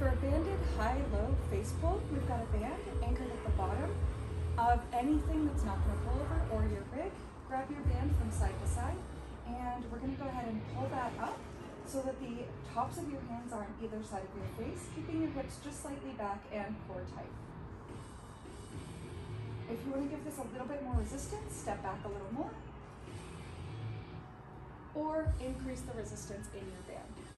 For a banded high-low face pull, we've got a band anchored at the bottom of anything that's not going to pull over or your rig. Grab your band from side to side, and we're going to go ahead and pull that up so that the tops of your hands are on either side of your face, keeping your hips just slightly back and core tight. If you want to give this a little bit more resistance, step back a little more, or increase the resistance in your band.